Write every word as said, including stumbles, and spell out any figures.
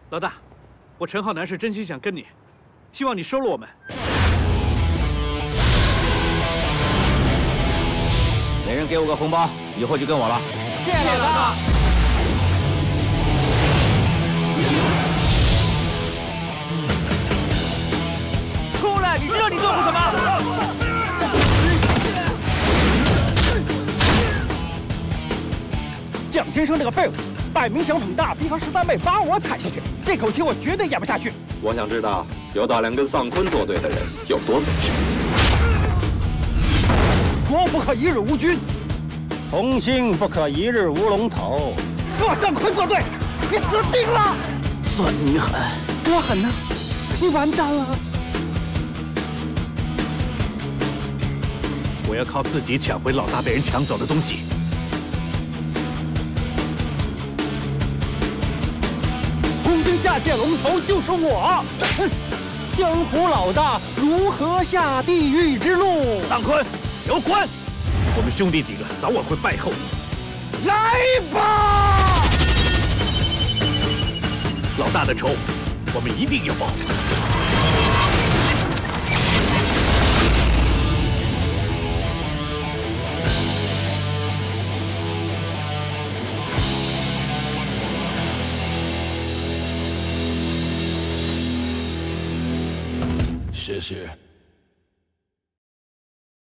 老大，我陈浩南是真心想跟你，希望你收了我们。 每人给我个红包，以后就跟我了。 谢谢老大。 出来！你知道你做过什么？ 蒋天生这个废物，摆明想捧大，逼和十三妹把我踩下去，这口气我绝对咽不下去。 我想知道有大梁跟丧坤作对的人有多本事。 国不可一日无君， 红星不可一日无龙头。 跟我丧坤作对，你死定了！ 算你狠， 我狠呢？你完蛋了！ 我要靠自己抢回老大被人抢走的东西。 红星下界龙头就是我，哼！江湖老大如何下地狱之路？ 丧坤，给我滚！我们兄弟几个早晚会败后你。 来吧！ 老大的仇，我们一定要报。 谢谢。